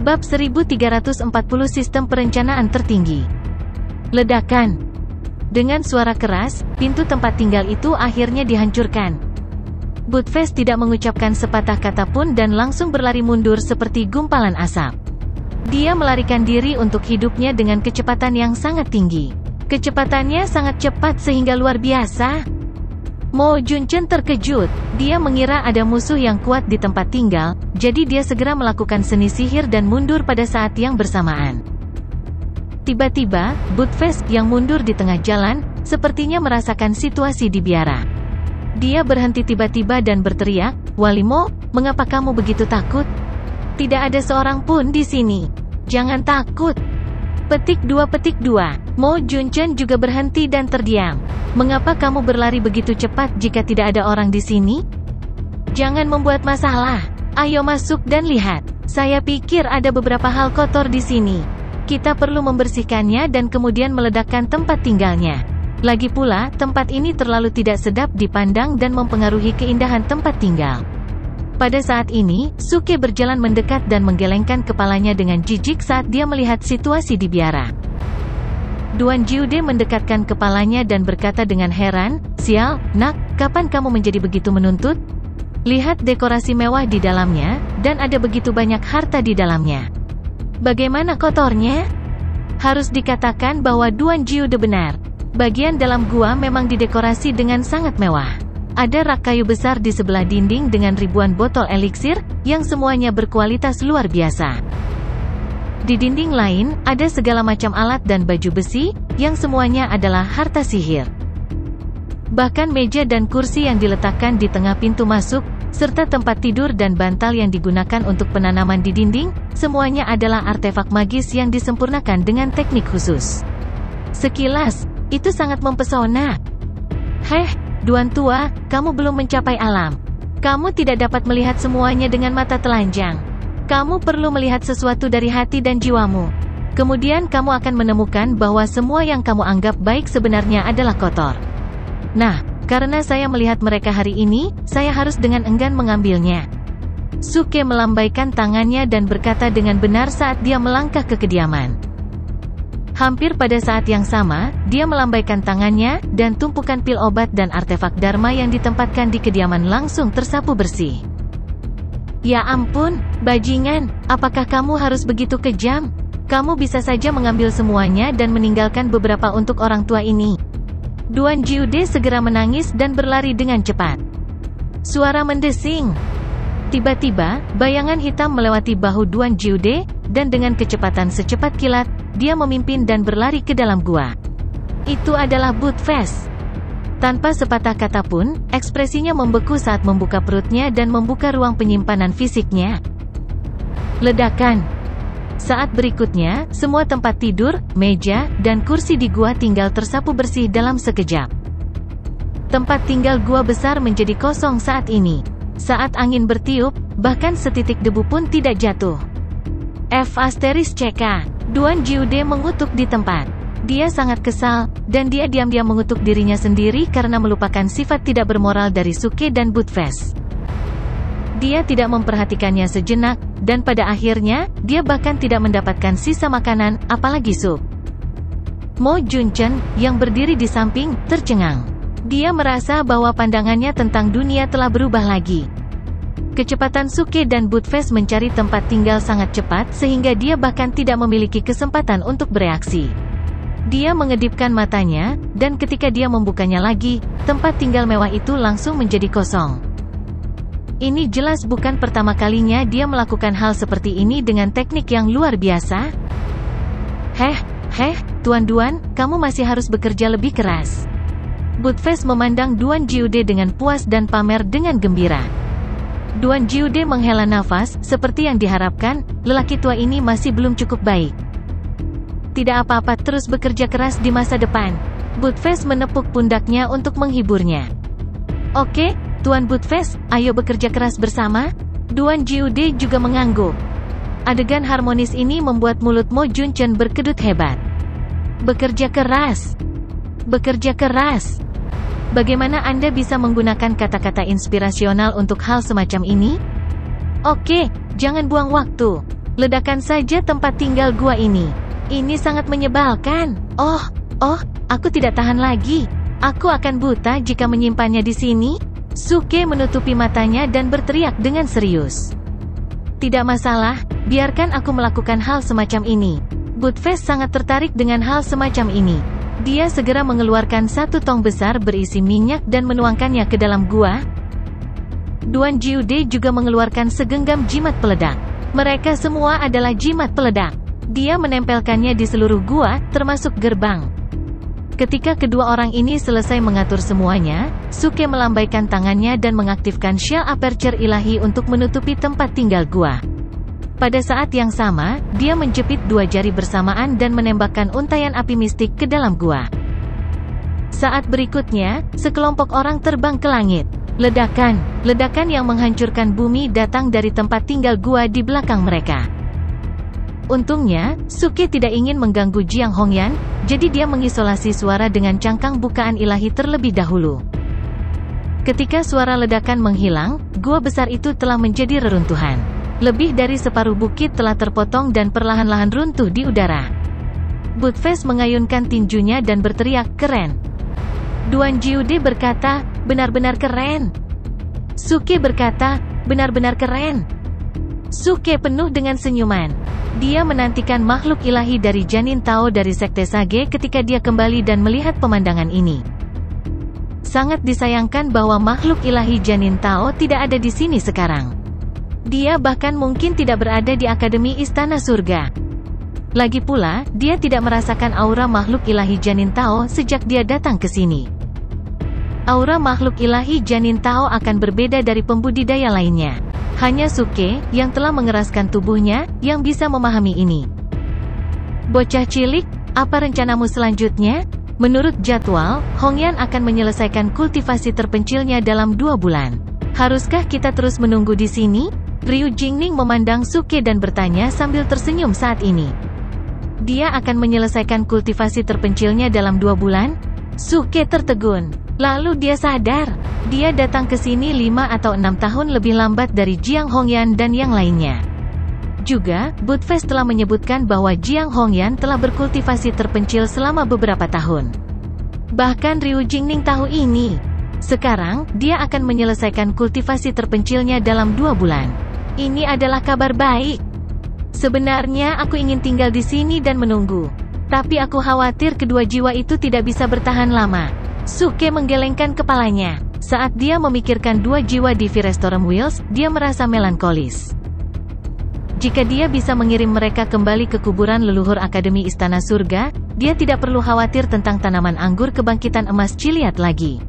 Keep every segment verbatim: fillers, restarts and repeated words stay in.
Bab seribu tiga ratus empat puluh Sistem Perencanaan Tertinggi. Ledakan. Dengan suara keras, pintu tempat tinggal itu akhirnya dihancurkan. Buttfast tidak mengucapkan sepatah kata pun dan langsung berlari mundur seperti gumpalan asap. Dia melarikan diri untuk hidupnya dengan kecepatan yang sangat tinggi. Kecepatannya sangat cepat sehingga luar biasa. Mo Junchen terkejut. Dia mengira ada musuh yang kuat di tempat tinggal, jadi dia segera melakukan seni sihir dan mundur pada saat yang bersamaan. Tiba-tiba, Buttfast yang mundur di tengah jalan, sepertinya merasakan situasi di biara. Dia berhenti tiba-tiba dan berteriak, "Wali Mo, mengapa kamu begitu takut? Tidak ada seorang pun di sini. Jangan takut." Petik dua petik dua. Mo Junchen juga berhenti dan terdiam. "Mengapa kamu berlari begitu cepat jika tidak ada orang di sini? Jangan membuat masalah. Ayo masuk dan lihat. Saya pikir ada beberapa hal kotor di sini. Kita perlu membersihkannya dan kemudian meledakkan tempat tinggalnya. Lagi pula, tempat ini terlalu tidak sedap dipandang dan mempengaruhi keindahan tempat tinggal." Pada saat ini, Suke berjalan mendekat dan menggelengkan kepalanya dengan jijik saat dia melihat situasi di biara. Duan Jiude mendekatkan kepalanya dan berkata dengan heran, "Sial, nak, kapan kamu menjadi begitu menuntut? Lihat dekorasi mewah di dalamnya, dan ada begitu banyak harta di dalamnya. Bagaimana kotornya?" Harus dikatakan bahwa Duan Jiude benar. Bagian dalam gua memang didekorasi dengan sangat mewah. Ada rak kayu besar di sebelah dinding dengan ribuan botol eliksir, yang semuanya berkualitas luar biasa. Di dinding lain, ada segala macam alat dan baju besi, yang semuanya adalah harta sihir. Bahkan meja dan kursi yang diletakkan di tengah pintu masuk, serta tempat tidur dan bantal yang digunakan untuk penanaman di dinding, semuanya adalah artefak magis yang disempurnakan dengan teknik khusus. Sekilas, itu sangat mempesona. Heh, Duan Tua, kamu belum mencapai alam. Kamu tidak dapat melihat semuanya dengan mata telanjang. Kamu perlu melihat sesuatu dari hati dan jiwamu. Kemudian kamu akan menemukan bahwa semua yang kamu anggap baik sebenarnya adalah kotor. Nah, karena saya melihat mereka hari ini, saya harus dengan enggan mengambilnya." Suke melambaikan tangannya dan berkata dengan benar saat dia melangkah ke kediaman. Hampir pada saat yang sama, dia melambaikan tangannya, dan tumpukan pil obat dan artefak Dharma yang ditempatkan di kediaman langsung tersapu bersih. "Ya ampun, bajingan, apakah kamu harus begitu kejam? Kamu bisa saja mengambil semuanya dan meninggalkan beberapa untuk orang tua ini." Duan Jiude segera menangis dan berlari dengan cepat. Suara mendesing. Tiba-tiba, bayangan hitam melewati bahu Duan Jiude, dan dengan kecepatan secepat kilat, dia memimpin dan berlari ke dalam gua. Itu adalah Buttfast. Tanpa sepatah kata pun, ekspresinya membeku saat membuka perutnya dan membuka ruang penyimpanan fisiknya. Ledakan. Saat berikutnya, semua tempat tidur, meja, dan kursi di gua tinggal tersapu bersih dalam sekejap. Tempat tinggal gua besar menjadi kosong saat ini. Saat angin bertiup, bahkan setitik debu pun tidak jatuh. F asteris C K. Duan Jiude mengutuk di tempat. Dia sangat kesal, dan dia diam-diam mengutuk dirinya sendiri karena melupakan sifat tidak bermoral dari Suke dan Buttfast. Dia tidak memperhatikannya sejenak, dan pada akhirnya, dia bahkan tidak mendapatkan sisa makanan, apalagi sup. Mo Junchen, yang berdiri di samping, tercengang. Dia merasa bahwa pandangannya tentang dunia telah berubah lagi. Kecepatan Suke dan Buttfast mencari tempat tinggal sangat cepat sehingga dia bahkan tidak memiliki kesempatan untuk bereaksi. Dia mengedipkan matanya, dan ketika dia membukanya lagi, tempat tinggal mewah itu langsung menjadi kosong. Ini jelas bukan pertama kalinya dia melakukan hal seperti ini dengan teknik yang luar biasa. "Heh, heh, Tuan-Duan, kamu masih harus bekerja lebih keras." Buttfast memandang Duan Jiude dengan puas dan pamer dengan gembira. Duan Jiude menghela nafas, seperti yang diharapkan, lelaki tua ini masih belum cukup baik. "Tidak apa-apa, terus bekerja keras di masa depan." Buttfast menepuk pundaknya untuk menghiburnya. "Oke, Tuan Buttfast, ayo bekerja keras bersama." Duan Jiude juga mengangguk. Adegan harmonis ini membuat mulut Mo Junchen berkedut hebat. "Bekerja keras. Bekerja keras. Bagaimana Anda bisa menggunakan kata-kata inspirasional untuk hal semacam ini? Oke, jangan buang waktu. Ledakan saja tempat tinggal gua ini. Ini sangat menyebalkan. Oh, oh, aku tidak tahan lagi. Aku akan buta jika menyimpannya di sini. Suke menutupi matanya dan berteriak dengan serius. Tidak masalah, biarkan aku melakukan hal semacam ini. Buttfast sangat tertarik dengan hal semacam ini. Dia segera mengeluarkan satu tong besar berisi minyak dan menuangkannya ke dalam gua. Duan Jiude juga mengeluarkan segenggam jimat peledak. Mereka semua adalah jimat peledak. Dia menempelkannya di seluruh gua, termasuk gerbang. Ketika kedua orang ini selesai mengatur semuanya, Suke melambaikan tangannya dan mengaktifkan Shell Aperture ilahi untuk menutupi tempat tinggal gua. Pada saat yang sama, dia menjepit dua jari bersamaan dan menembakkan untayan api mistik ke dalam gua. Saat berikutnya, sekelompok orang terbang ke langit. Ledakan, ledakan yang menghancurkan bumi datang dari tempat tinggal gua di belakang mereka. Untungnya, Suke tidak ingin mengganggu Jiang Hongyan, jadi dia mengisolasi suara dengan cangkang bukaan ilahi terlebih dahulu. Ketika suara ledakan menghilang, gua besar itu telah menjadi reruntuhan. Lebih dari separuh bukit telah terpotong dan perlahan-lahan runtuh di udara. Buttfast mengayunkan tinjunya dan berteriak, "Keren!" Duan Jiude berkata, "Benar-benar keren." Suke berkata, "Benar-benar keren." Suke penuh dengan senyuman. Dia menantikan makhluk ilahi dari Janin Tao dari Sekte Sage ketika dia kembali dan melihat pemandangan ini. Sangat disayangkan bahwa makhluk ilahi Janin Tao tidak ada di sini sekarang. Dia bahkan mungkin tidak berada di Akademi Istana Surga. Lagi pula, dia tidak merasakan aura makhluk ilahi Janin Tao sejak dia datang ke sini. Aura makhluk ilahi Janin Tao akan berbeda dari pembudidaya lainnya. Hanya Suke, yang telah mengeraskan tubuhnya, yang bisa memahami ini. Bocah cilik, apa rencanamu selanjutnya? Menurut jadwal, Hongyan akan menyelesaikan kultivasi terpencilnya dalam dua bulan. Haruskah kita terus menunggu di sini? Ryu Jingning memandang Suke dan bertanya sambil tersenyum saat ini. Dia akan menyelesaikan kultivasi terpencilnya dalam dua bulan? Suke tertegun. Lalu dia sadar, dia datang ke sini lima atau enam tahun lebih lambat dari Jiang Hongyan dan yang lainnya. Juga, Buttfast telah menyebutkan bahwa Jiang Hongyan telah berkultivasi terpencil selama beberapa tahun. Bahkan Ryu Jingning tahu ini. Sekarang, dia akan menyelesaikan kultivasi terpencilnya dalam dua bulan. Ini adalah kabar baik. Sebenarnya aku ingin tinggal di sini dan menunggu. Tapi aku khawatir kedua jiwa itu tidak bisa bertahan lama. Suke menggelengkan kepalanya. Saat dia memikirkan dua jiwa di Firestorm Wheels, dia merasa melankolis. Jika dia bisa mengirim mereka kembali ke kuburan leluhur Akademi Istana Surga, dia tidak perlu khawatir tentang tanaman anggur kebangkitan emas Chiliad lagi.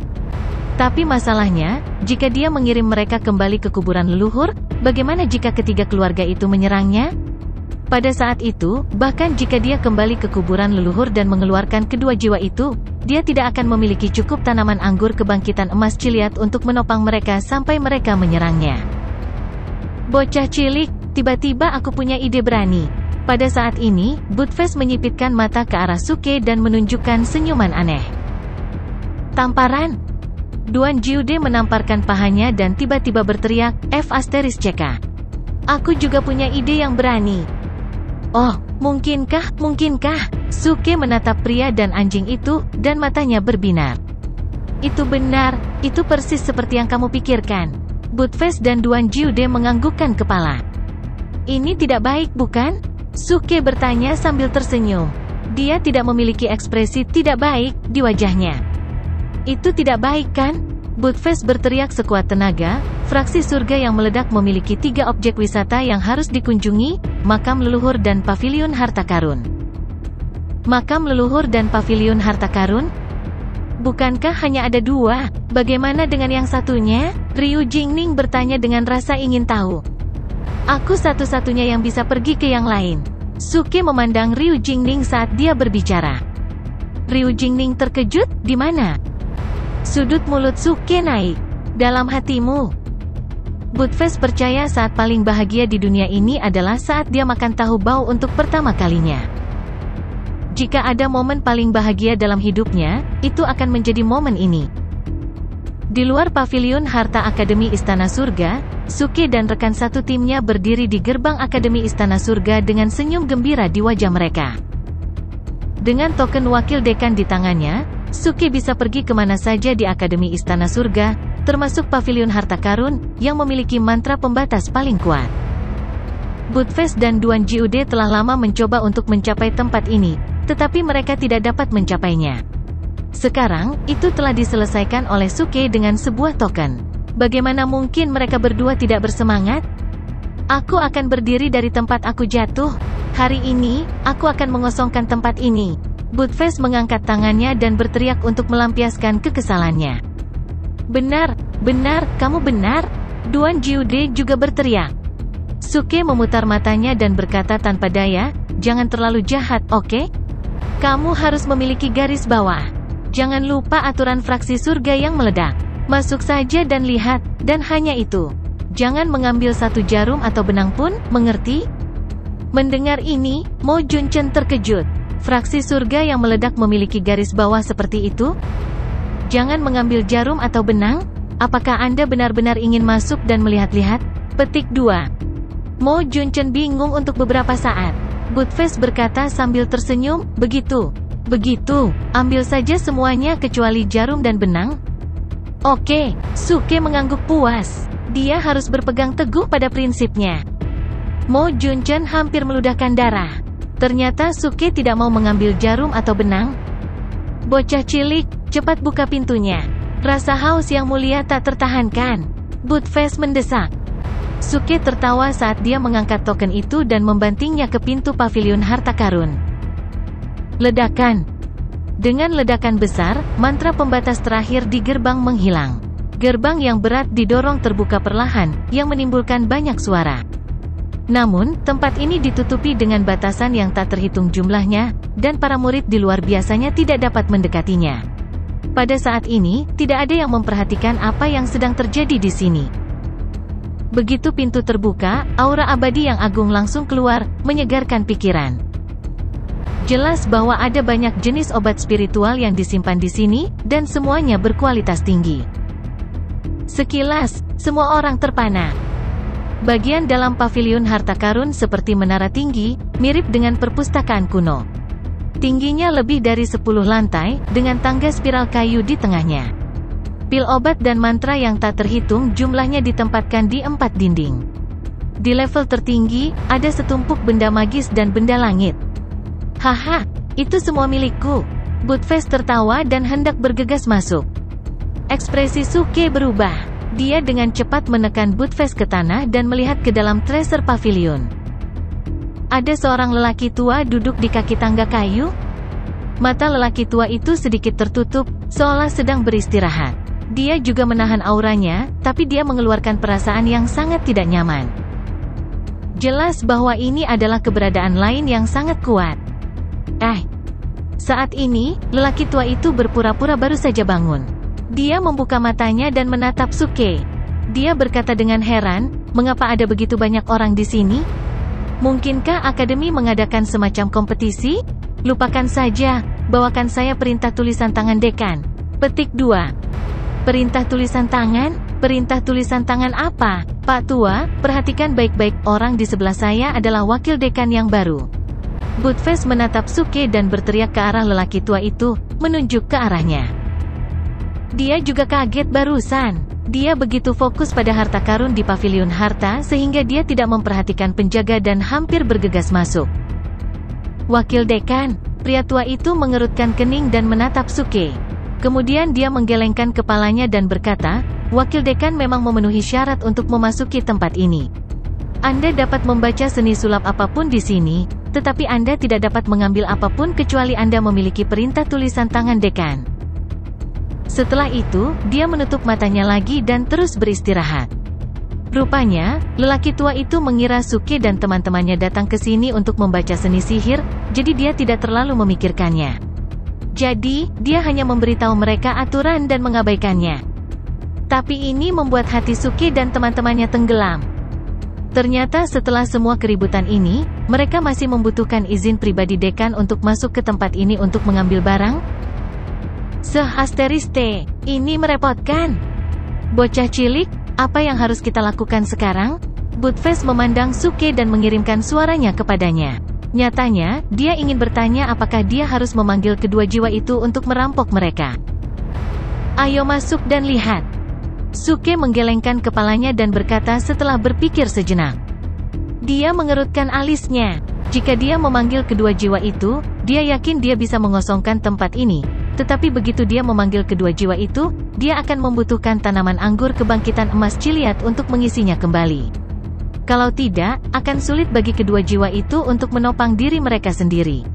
Tapi masalahnya, jika dia mengirim mereka kembali ke kuburan leluhur, bagaimana jika ketiga keluarga itu menyerangnya? Pada saat itu, bahkan jika dia kembali ke kuburan leluhur dan mengeluarkan kedua jiwa itu, dia tidak akan memiliki cukup tanaman anggur kebangkitan emas Chiliad untuk menopang mereka sampai mereka menyerangnya. Bocah cilik, tiba-tiba aku punya ide berani. Pada saat ini, Buttfast menyipitkan mata ke arah Suke dan menunjukkan senyuman aneh. Tamparan! Duan Jiude menamparkan pahanya dan tiba-tiba berteriak, F asteris C K. Aku juga punya ide yang berani. Oh, mungkinkah, mungkinkah? Suke menatap pria dan anjing itu, dan matanya berbinar. Itu benar, itu persis seperti yang kamu pikirkan. Buttfast dan Duan Jiude menganggukkan kepala. Ini tidak baik, bukan? Suke bertanya sambil tersenyum. Dia tidak memiliki ekspresi tidak baik di wajahnya. Itu tidak baik kan? Buttfast berteriak sekuat tenaga. Fraksi surga yang meledak memiliki tiga objek wisata yang harus dikunjungi, makam leluhur dan paviliun harta karun. Makam leluhur dan paviliun harta karun? Bukankah hanya ada dua? Bagaimana dengan yang satunya? Ryu Jingning bertanya dengan rasa ingin tahu. Aku satu-satunya yang bisa pergi ke yang lain. Suke memandang Ryu Jingning saat dia berbicara. Ryu Jingning terkejut, di mana? Sudut mulut Suke naik. Dalam hatimu. Buttfast percaya saat paling bahagia di dunia ini adalah saat dia makan tahu bau untuk pertama kalinya. Jika ada momen paling bahagia dalam hidupnya, itu akan menjadi momen ini. Di luar paviliun harta Akademi Istana Surga, Suke dan rekan satu timnya berdiri di gerbang Akademi Istana Surga dengan senyum gembira di wajah mereka. Dengan token wakil dekan di tangannya, Suke bisa pergi kemana saja di Akademi Istana Surga, termasuk paviliun harta karun, yang memiliki mantra pembatas paling kuat. Budfest dan Duan Jiude telah lama mencoba untuk mencapai tempat ini, tetapi mereka tidak dapat mencapainya. Sekarang, itu telah diselesaikan oleh Suke dengan sebuah token. Bagaimana mungkin mereka berdua tidak bersemangat? Aku akan berdiri dari tempat aku jatuh. Hari ini, aku akan mengosongkan tempat ini. Budfest mengangkat tangannya dan berteriak untuk melampiaskan kekesalannya. Benar, benar, kamu benar. Duan Jiude juga berteriak. Suke memutar matanya dan berkata tanpa daya, jangan terlalu jahat, oke? Okay? Kamu harus memiliki garis bawah. Jangan lupa aturan fraksi surga yang meledak. Masuk saja dan lihat, dan hanya itu. Jangan mengambil satu jarum atau benang pun, mengerti? Mendengar ini, Mo Junchen terkejut. Fraksi surga yang meledak memiliki garis bawah seperti itu? Jangan mengambil jarum atau benang? Apakah Anda benar-benar ingin masuk dan melihat-lihat? Petik dua. Mo Junchen bingung untuk beberapa saat. Budfest berkata sambil tersenyum, begitu. Begitu, ambil saja semuanya kecuali jarum dan benang. Oke, Suke mengangguk puas. Dia harus berpegang teguh pada prinsipnya. Mo Junchen hampir meludahkan darah. Ternyata Suke tidak mau mengambil jarum atau benang. Bocah cilik, cepat buka pintunya. Rasa haus yang mulia tak tertahankan. Budfest mendesak. Suke tertawa saat dia mengangkat token itu dan membantingnya ke pintu paviliun harta karun. Ledakan. Dengan ledakan besar, mantra pembatas terakhir di gerbang menghilang. Gerbang yang berat didorong terbuka perlahan, yang menimbulkan banyak suara. Namun, tempat ini ditutupi dengan batasan yang tak terhitung jumlahnya, dan para murid di luar biasanya tidak dapat mendekatinya. Pada saat ini, tidak ada yang memperhatikan apa yang sedang terjadi di sini. Begitu pintu terbuka, aura abadi yang agung langsung keluar, menyegarkan pikiran. Jelas bahwa ada banyak jenis obat spiritual yang disimpan di sini, dan semuanya berkualitas tinggi. Sekilas, semua orang terpana. Bagian dalam paviliun harta karun seperti menara tinggi, mirip dengan perpustakaan kuno. Tingginya lebih dari sepuluh lantai, dengan tangga spiral kayu di tengahnya. Pil obat dan mantra yang tak terhitung jumlahnya ditempatkan di empat dinding. Di level tertinggi, ada setumpuk benda magis dan benda langit. Haha, itu semua milikku. Budfest tertawa dan hendak bergegas masuk. Ekspresi Suke berubah. Dia dengan cepat menekan Budfest ke tanah dan melihat ke dalam treasure pavilion. Ada seorang lelaki tua duduk di kaki tangga kayu. Mata lelaki tua itu sedikit tertutup, seolah sedang beristirahat. Dia juga menahan auranya, tapi dia mengeluarkan perasaan yang sangat tidak nyaman. Jelas bahwa ini adalah keberadaan lain yang sangat kuat. Eh, saat ini, lelaki tua itu berpura-pura baru saja bangun. Dia membuka matanya dan menatap Suke. Dia berkata dengan heran, mengapa ada begitu banyak orang di sini? Mungkinkah Akademi mengadakan semacam kompetisi? Lupakan saja, bawakan saya perintah tulisan tangan dekan. Petik dua. Perintah tulisan tangan? Perintah tulisan tangan apa? Pak Tua, perhatikan baik-baik, orang di sebelah saya adalah wakil dekan yang baru. Budfest menatap Suke dan berteriak ke arah lelaki tua itu, menunjuk ke arahnya. Dia juga kaget barusan. Dia begitu fokus pada harta karun di paviliun harta sehingga dia tidak memperhatikan penjaga dan hampir bergegas masuk. Wakil dekan, pria tua itu mengerutkan kening dan menatap Suke. Kemudian dia menggelengkan kepalanya dan berkata, wakil dekan memang memenuhi syarat untuk memasuki tempat ini. Anda dapat membaca seni sulap apapun di sini, tetapi Anda tidak dapat mengambil apapun kecuali Anda memiliki perintah tulisan tangan dekan. Setelah itu, dia menutup matanya lagi dan terus beristirahat. Rupanya, lelaki tua itu mengira Suke dan teman-temannya datang ke sini untuk membaca seni sihir, jadi dia tidak terlalu memikirkannya. Jadi, dia hanya memberitahu mereka aturan dan mengabaikannya. Tapi ini membuat hati Suke dan teman-temannya tenggelam. Ternyata setelah semua keributan ini, mereka masih membutuhkan izin pribadi dekan untuk masuk ke tempat ini untuk mengambil barang? Sehasteriste, ini merepotkan. Bocah cilik, apa yang harus kita lakukan sekarang? Buttfast memandang Suke dan mengirimkan suaranya kepadanya. Nyatanya, dia ingin bertanya apakah dia harus memanggil kedua jiwa itu untuk merampok mereka. Ayo masuk dan lihat. Suke menggelengkan kepalanya dan berkata setelah berpikir sejenak. Dia mengerutkan alisnya. Jika dia memanggil kedua jiwa itu, dia yakin dia bisa mengosongkan tempat ini. Tetapi begitu dia memanggil kedua jiwa itu, dia akan membutuhkan tanaman anggur kebangkitan emas Chiliad untuk mengisinya kembali. Kalau tidak, akan sulit bagi kedua jiwa itu untuk menopang diri mereka sendiri.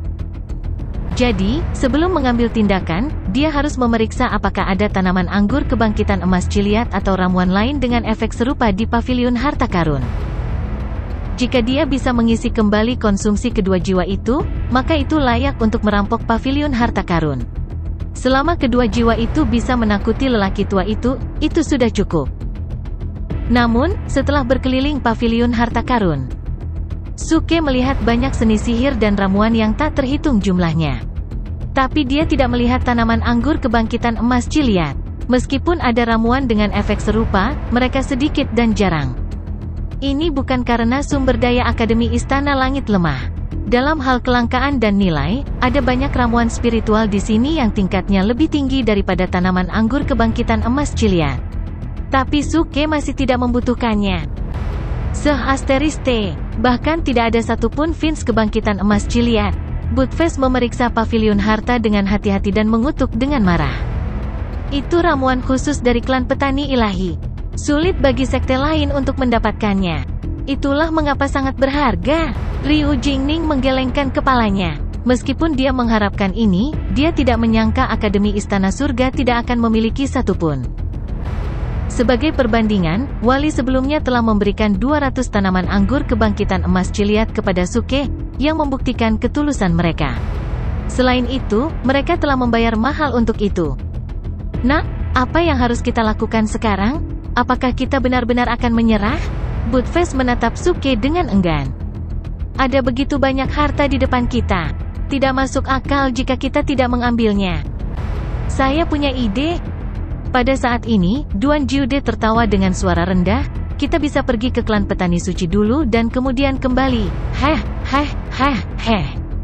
Jadi, sebelum mengambil tindakan, dia harus memeriksa apakah ada tanaman anggur kebangkitan emas Chiliad atau ramuan lain dengan efek serupa di paviliun harta karun. Jika dia bisa mengisi kembali konsumsi kedua jiwa itu, maka itu layak untuk merampok paviliun harta karun. Selama kedua jiwa itu bisa menakuti lelaki tua itu, itu sudah cukup. Namun, setelah berkeliling paviliun harta karun, Suke melihat banyak seni sihir dan ramuan yang tak terhitung jumlahnya. Tapi dia tidak melihat tanaman anggur kebangkitan emas Chiliad. Meskipun ada ramuan dengan efek serupa, mereka sedikit dan jarang. Ini bukan karena sumber daya Akademi Istana Langit lemah. Dalam hal kelangkaan dan nilai, ada banyak ramuan spiritual di sini yang tingkatnya lebih tinggi daripada tanaman anggur kebangkitan emas Chiliad. Tapi Suke masih tidak membutuhkannya. Se-asteriste, bahkan tidak ada satupun fins kebangkitan emas Chiliad. Buttfast memeriksa paviliun harta dengan hati-hati dan mengutuk dengan marah. Itu ramuan khusus dari klan petani ilahi. Sulit bagi sekte lain untuk mendapatkannya. Itulah mengapa sangat berharga. Liu Jingning menggelengkan kepalanya. Meskipun dia mengharapkan ini, dia tidak menyangka Akademi Istana Surga tidak akan memiliki satupun. Sebagai perbandingan, wali sebelumnya telah memberikan dua ratus tanaman anggur kebangkitan emas Chiliad kepada Suke, yang membuktikan ketulusan mereka. Selain itu, mereka telah membayar mahal untuk itu. Nah, apa yang harus kita lakukan sekarang? Apakah kita benar-benar akan menyerah? Buttfast menatap Suke dengan enggan. Ada begitu banyak harta di depan kita. Tidak masuk akal jika kita tidak mengambilnya. Saya punya ide. Pada saat ini, Duan Jiude tertawa dengan suara rendah. Kita bisa pergi ke klan petani suci dulu dan kemudian kembali. Heh, heh, heh, heh.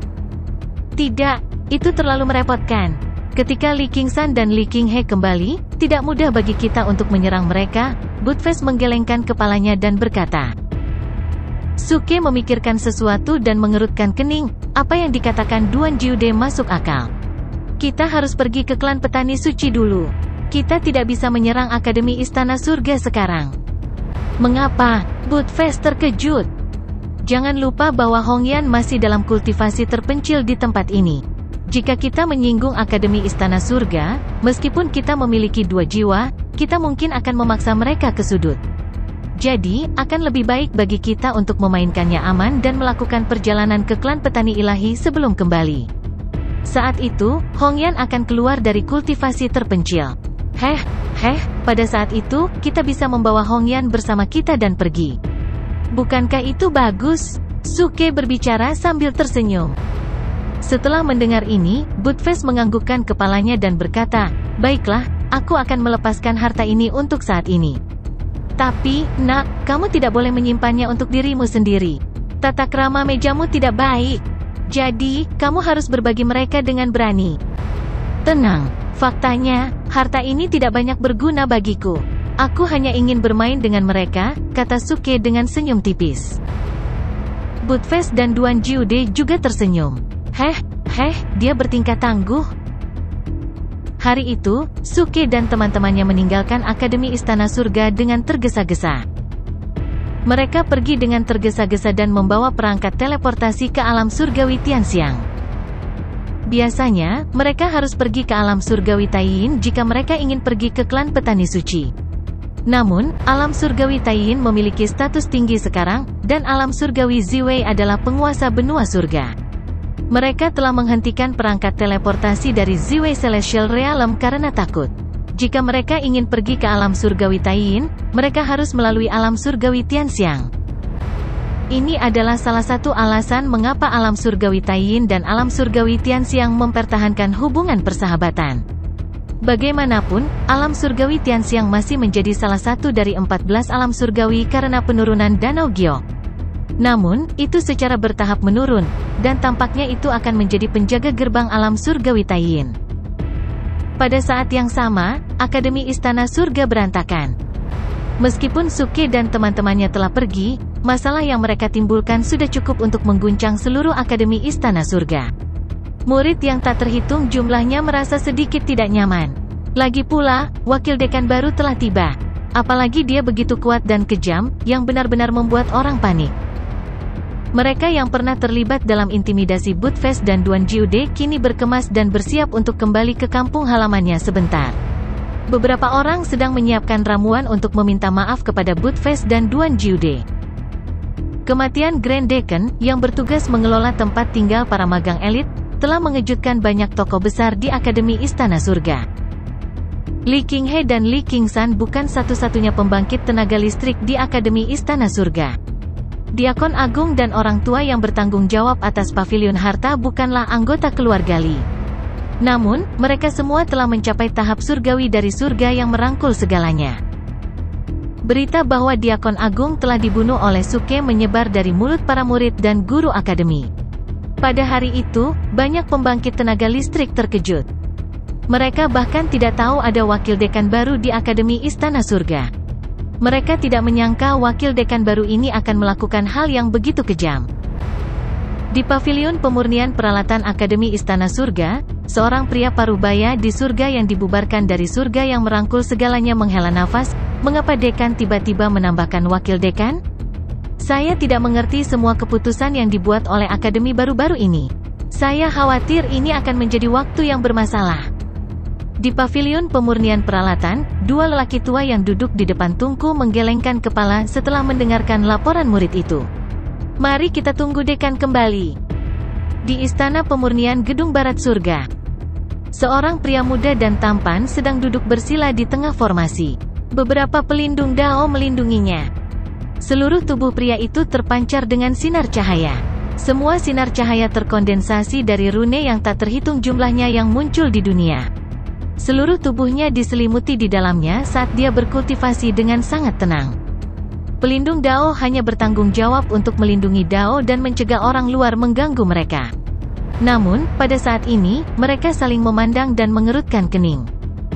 Tidak, itu terlalu merepotkan. Ketika Li Qingshan dan Li Qinghe kembali, tidak mudah bagi kita untuk menyerang mereka. Buttfast menggelengkan kepalanya dan berkata. Suke memikirkan sesuatu dan mengerutkan kening. Apa yang dikatakan Duan Jiude masuk akal. Kita harus pergi ke klan petani suci dulu. Kita tidak bisa menyerang Akademi Istana Surga sekarang. Mengapa? Buttfast terkejut. Jangan lupa bahwa Hongyan masih dalam kultivasi terpencil di tempat ini. Jika kita menyinggung Akademi Istana Surga, meskipun kita memiliki dua jiwa, kita mungkin akan memaksa mereka ke sudut. Jadi, akan lebih baik bagi kita untuk memainkannya aman dan melakukan perjalanan ke klan petani ilahi sebelum kembali. Saat itu, Hongyan akan keluar dari kultivasi terpencil. Heh, heh, pada saat itu, kita bisa membawa Hongyan bersama kita dan pergi. Bukankah itu bagus? Suke berbicara sambil tersenyum. Setelah mendengar ini, Buttfast menganggukkan kepalanya dan berkata, baiklah, aku akan melepaskan harta ini untuk saat ini. Tapi, nak, kamu tidak boleh menyimpannya untuk dirimu sendiri. Tata krama mejamu tidak baik. Jadi, kamu harus berbagi mereka dengan berani. Tenang, faktanya, harta ini tidak banyak berguna bagiku. Aku hanya ingin bermain dengan mereka, kata Suke dengan senyum tipis. Buttfast dan Duan Jiude juga tersenyum. Heh, heh, dia bertingkah tangguh. Hari itu, Suke dan teman-temannya meninggalkan Akademi Istana Surga dengan tergesa-gesa. Mereka pergi dengan tergesa-gesa dan membawa perangkat teleportasi ke alam surgawi Tianxiang. Biasanya, mereka harus pergi ke alam surgawi Taiyin jika mereka ingin pergi ke klan petani suci. Namun, alam surgawi Taiyin memiliki status tinggi sekarang, dan alam surgawi Ziwei adalah penguasa benua surga. Mereka telah menghentikan perangkat teleportasi dari Ziwei Celestial Realm karena takut. Jika mereka ingin pergi ke alam surgawi Taiyin, mereka harus melalui alam surgawi Tianxiang. Ini adalah salah satu alasan mengapa alam surgawi Taiyin dan alam surgawi Tianxiang mempertahankan hubungan persahabatan. Bagaimanapun, alam surgawi Tianxiang masih menjadi salah satu dari empat belas alam surgawi karena penurunan Danau Gyo. Namun, itu secara bertahap menurun, dan tampaknya itu akan menjadi penjaga gerbang alam surgawi Taiyin. Pada saat yang sama, Akademi Istana Surga berantakan. Meskipun Suke dan teman-temannya telah pergi, masalah yang mereka timbulkan sudah cukup untuk mengguncang seluruh Akademi Istana Surga. Murid yang tak terhitung jumlahnya merasa sedikit tidak nyaman. Lagi pula, wakil dekan baru telah tiba. Apalagi dia begitu kuat dan kejam, yang benar-benar membuat orang panik. Mereka yang pernah terlibat dalam intimidasi Budfest dan Duan Jiude kini berkemas dan bersiap untuk kembali ke kampung halamannya sebentar. Beberapa orang sedang menyiapkan ramuan untuk meminta maaf kepada Budfest dan Duan Jiude. Kematian Grand Deacon, yang bertugas mengelola tempat tinggal para magang elit, telah mengejutkan banyak tokoh besar di Akademi Istana Surga. Li Qinghe dan Li Qingshan bukan satu-satunya pembangkit tenaga listrik di Akademi Istana Surga. Diakon Agung dan orang tua yang bertanggung jawab atas pavilion harta bukanlah anggota keluarga Li. Namun, mereka semua telah mencapai tahap surgawi dari surga yang merangkul segalanya. Berita bahwa Diakon Agung telah dibunuh oleh Suke menyebar dari mulut para murid dan guru akademi. Pada hari itu, banyak pembangkit tenaga listrik terkejut. Mereka bahkan tidak tahu ada wakil dekan baru di Akademi Istana Surga. Mereka tidak menyangka wakil dekan baru ini akan melakukan hal yang begitu kejam. Di pavilion pemurnian peralatan Akademi Istana Surga, seorang pria parubaya di surga yang dibubarkan dari surga yang merangkul segalanya menghela nafas. Mengapa dekan tiba-tiba menambahkan wakil dekan? Saya tidak mengerti semua keputusan yang dibuat oleh akademi baru-baru ini. Saya khawatir ini akan menjadi waktu yang bermasalah. Di pavilion pemurnian peralatan, dua lelaki tua yang duduk di depan tungku menggelengkan kepala setelah mendengarkan laporan murid itu. Mari kita tunggu dekan kembali. Di Istana Pemurnian Gedung Barat Surga, seorang pria muda dan tampan sedang duduk bersila di tengah formasi. Beberapa pelindung dao melindunginya. Seluruh tubuh pria itu terpancar dengan sinar cahaya. Semua sinar cahaya terkondensasi dari rune yang tak terhitung jumlahnya yang muncul di dunia. Seluruh tubuhnya diselimuti di dalamnya saat dia berkultivasi dengan sangat tenang. Pelindung dao hanya bertanggung jawab untuk melindungi dao dan mencegah orang luar mengganggu mereka. Namun, pada saat ini, mereka saling memandang dan mengerutkan kening.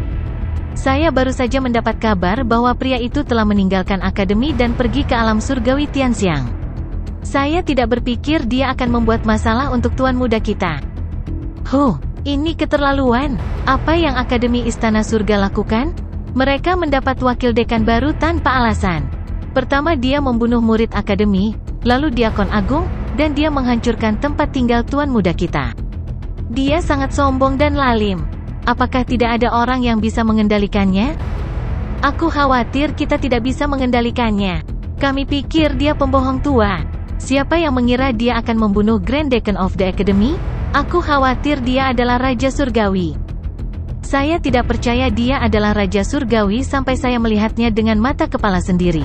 Saya baru saja mendapat kabar bahwa pria itu telah meninggalkan akademi dan pergi ke alam surgawi Tianxiang. Saya tidak berpikir dia akan membuat masalah untuk tuan muda kita. Huh, ini keterlaluan. Apa yang Akademi Istana Surga lakukan? Mereka mendapat wakil dekan baru tanpa alasan. Pertama dia membunuh murid akademi, lalu Diakon Agung, dan dia menghancurkan tempat tinggal tuan muda kita. Dia sangat sombong dan lalim. Apakah tidak ada orang yang bisa mengendalikannya? Aku khawatir kita tidak bisa mengendalikannya. Kami pikir dia pembohong tua. Siapa yang mengira dia akan membunuh Grand Deacon of the Academy? Aku khawatir dia adalah Raja Surgawi. Saya tidak percaya dia adalah Raja Surgawi sampai saya melihatnya dengan mata kepala sendiri.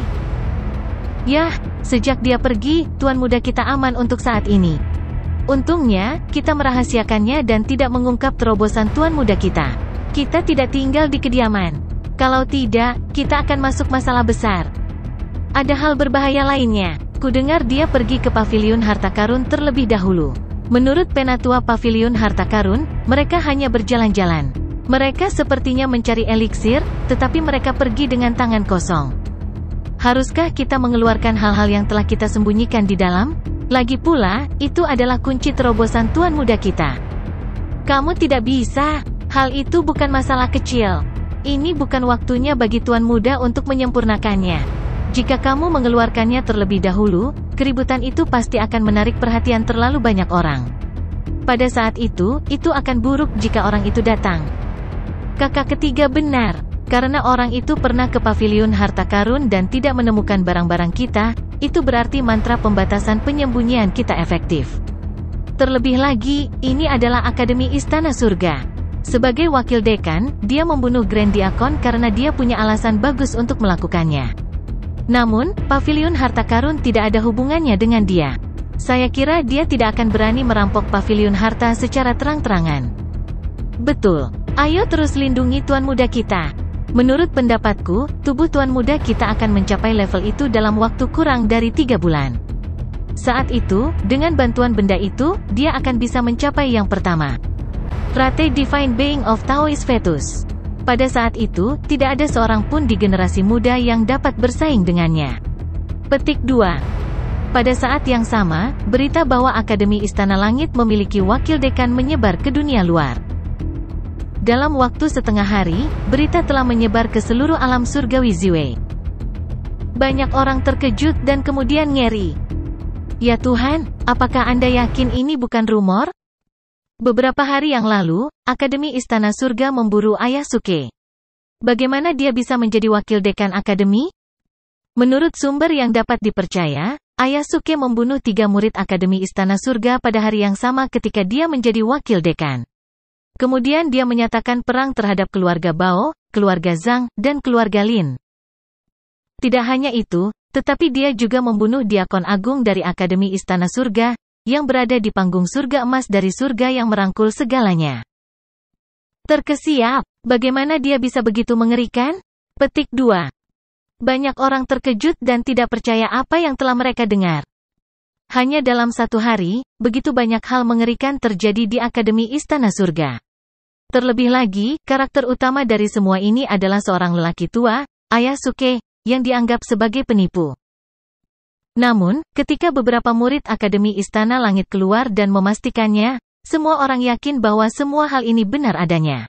Yah, sejak dia pergi, tuan muda kita aman untuk saat ini. Untungnya, kita merahasiakannya dan tidak mengungkap terobosan tuan muda kita. Kita tidak tinggal di kediaman. Kalau tidak, kita akan masuk masalah besar. Ada hal berbahaya lainnya. Kudengar dia pergi ke pavilion harta karun terlebih dahulu. Menurut penatua pavilion harta karun, mereka hanya berjalan-jalan. Mereka sepertinya mencari eliksir, tetapi mereka pergi dengan tangan kosong. Haruskah kita mengeluarkan hal-hal yang telah kita sembunyikan di dalam? Lagi pula, itu adalah kunci terobosan tuan muda kita. Kamu tidak bisa. Hal itu bukan masalah kecil. Ini bukan waktunya bagi tuan muda untuk menyempurnakannya. Jika kamu mengeluarkannya terlebih dahulu, keributan itu pasti akan menarik perhatian terlalu banyak orang. Pada saat itu, itu akan buruk jika orang itu datang. Kakak ketiga benar. Karena orang itu pernah ke pavilion harta karun dan tidak menemukan barang-barang kita, itu berarti mantra pembatasan penyembunyian kita efektif. Terlebih lagi, ini adalah Akademi Istana Surga. Sebagai wakil dekan, dia membunuh Grand Diakon karena dia punya alasan bagus untuk melakukannya. Namun, pavilion harta karun tidak ada hubungannya dengan dia. Saya kira dia tidak akan berani merampok pavilion harta secara terang-terangan. Betul. Ayo terus lindungi tuan muda kita. Menurut pendapatku, tubuh tuan muda kita akan mencapai level itu dalam waktu kurang dari tiga bulan. Saat itu, dengan bantuan benda itu, dia akan bisa mencapai yang pertama. Rate Divine Being of Taoist Fetus. Pada saat itu, tidak ada seorang pun di generasi muda yang dapat bersaing dengannya. Petik dua. Pada saat yang sama, berita bahwa Akademi Istana Langit memiliki wakil dekan menyebar ke dunia luar. Dalam waktu setengah hari, berita telah menyebar ke seluruh alam surgawi Ziwei. Banyak orang terkejut dan kemudian ngeri. Ya Tuhan, apakah Anda yakin ini bukan rumor? Beberapa hari yang lalu, Akademi Istana Surga memburu Ayasuke. Bagaimana dia bisa menjadi wakil dekan akademi? Menurut sumber yang dapat dipercaya, Ayasuke membunuh tiga murid Akademi Istana Surga pada hari yang sama ketika dia menjadi wakil dekan. Kemudian dia menyatakan perang terhadap keluarga Bao, keluarga Zhang, dan keluarga Lin. Tidak hanya itu, tetapi dia juga membunuh Diakon Agung dari Akademi Istana Surga, yang berada di panggung surga emas dari surga yang merangkul segalanya. Terkesiap, bagaimana dia bisa begitu mengerikan? Petik dua. Banyak orang terkejut dan tidak percaya apa yang telah mereka dengar. Hanya dalam satu hari, begitu banyak hal mengerikan terjadi di Akademi Istana Surga. Terlebih lagi, karakter utama dari semua ini adalah seorang lelaki tua, Ayasuke, yang dianggap sebagai penipu. Namun, ketika beberapa murid Akademi Istana Langit keluar dan memastikannya, semua orang yakin bahwa semua hal ini benar adanya.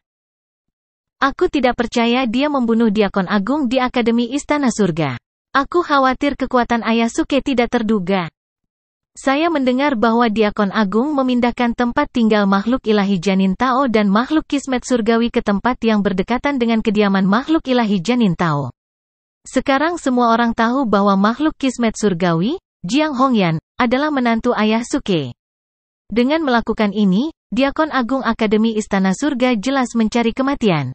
Aku tidak percaya dia membunuh Diakon Agung di Akademi Istana Surga. Aku khawatir kekuatan Ayasuke tidak terduga. Saya mendengar bahwa Diakon Agung memindahkan tempat tinggal makhluk ilahi Janin Tao dan makhluk kismet surgawi ke tempat yang berdekatan dengan kediaman makhluk ilahi Janin Tao. Sekarang semua orang tahu bahwa makhluk kismet surgawi, Jiang Hongyan, adalah menantu Ayasuke. Dengan melakukan ini, Diakon Agung Akademi Istana Surga jelas mencari kematian.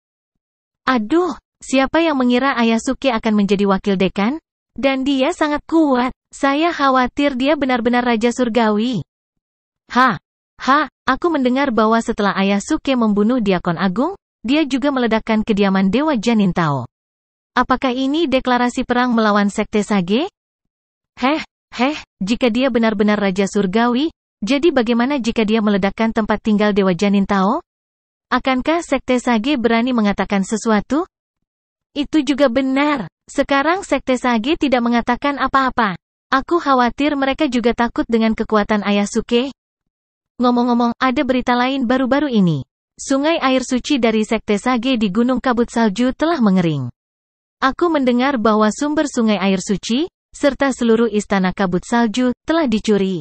Aduh, siapa yang mengira Ayasuke akan menjadi wakil dekan? Dan dia sangat kuat. Saya khawatir dia benar-benar Raja Surgawi. Ha, ha, aku mendengar bahwa setelah Ayasuke membunuh Diakon Agung, dia juga meledakkan kediaman Dewa Janin Tao. Apakah ini deklarasi perang melawan Sekte Sage? Heh, heh, jika dia benar-benar Raja Surgawi, jadi bagaimana jika dia meledakkan tempat tinggal Dewa Janin Tao? Akankah Sekte Sage berani mengatakan sesuatu? Itu juga benar. Sekarang Sekte Sage tidak mengatakan apa-apa. Aku khawatir mereka juga takut dengan kekuatan Ayasuke. Ngomong-ngomong, ada berita lain baru-baru ini. Sungai air suci dari Sekte Sage di Gunung Kabut Salju telah mengering. Aku mendengar bahwa sumber sungai air suci, serta seluruh istana kabut salju, telah dicuri.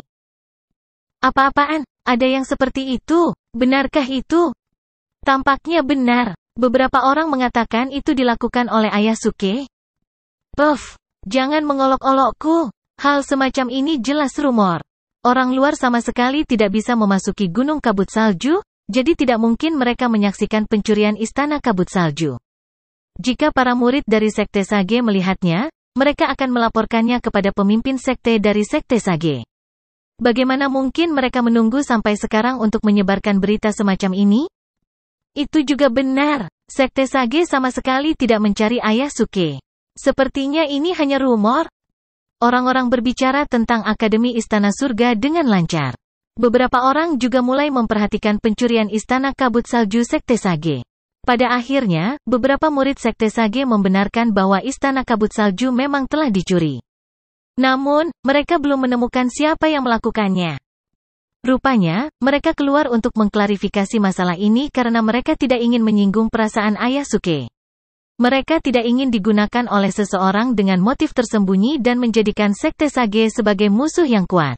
Apa-apaan? Ada yang seperti itu? Benarkah itu? Tampaknya benar. Beberapa orang mengatakan itu dilakukan oleh Ayasuke. Puff, jangan mengolok-olokku. Hal semacam ini jelas rumor. Orang luar sama sekali tidak bisa memasuki Gunung Kabut Salju, jadi tidak mungkin mereka menyaksikan pencurian Istana Kabut Salju. Jika para murid dari Sekte Sage melihatnya, mereka akan melaporkannya kepada pemimpin sekte dari Sekte Sage. Bagaimana mungkin mereka menunggu sampai sekarang untuk menyebarkan berita semacam ini? Itu juga benar. Sekte Sage sama sekali tidak mencari Ayasuke. Sepertinya ini hanya rumor. Orang-orang berbicara tentang Akademi Istana Surga dengan lancar. Beberapa orang juga mulai memperhatikan pencurian Istana Kabut Salju Sekte Sage. Pada akhirnya, beberapa murid Sekte Sage membenarkan bahwa Istana Kabut Salju memang telah dicuri. Namun, mereka belum menemukan siapa yang melakukannya. Rupanya, mereka keluar untuk mengklarifikasi masalah ini karena mereka tidak ingin menyinggung perasaan Ayasuke. Mereka tidak ingin digunakan oleh seseorang dengan motif tersembunyi dan menjadikan Sekte Sage sebagai musuh yang kuat.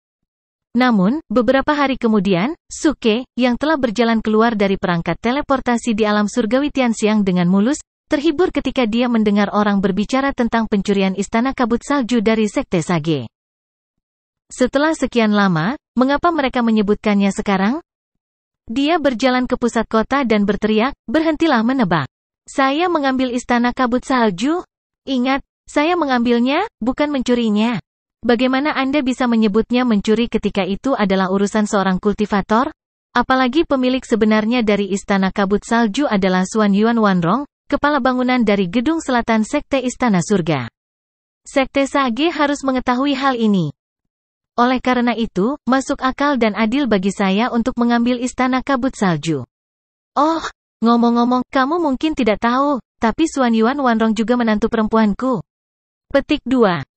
Namun, beberapa hari kemudian, Suke, yang telah berjalan keluar dari perangkat teleportasi di alam surgawi Tianxiang dengan mulus, terhibur ketika dia mendengar orang berbicara tentang pencurian Istana Kabut Salju dari Sekte Sage. Setelah sekian lama, mengapa mereka menyebutkannya sekarang? Dia berjalan ke pusat kota dan berteriak, "Berhentilah menebak. Saya mengambil Istana Kabut Salju. Ingat, saya mengambilnya, bukan mencurinya. Bagaimana Anda bisa menyebutnya mencuri ketika itu adalah urusan seorang kultivator? Apalagi pemilik sebenarnya dari Istana Kabut Salju adalah Xuan Yuan Wanrong, kepala bangunan dari Gedung Selatan Sekte Istana Surga. Sekte Sage harus mengetahui hal ini. Oleh karena itu, masuk akal dan adil bagi saya untuk mengambil Istana Kabut Salju. Oh, ngomong-ngomong, kamu mungkin tidak tahu, tapi Xuan Yuan Wanrong juga menantu perempuanku. Petik dua.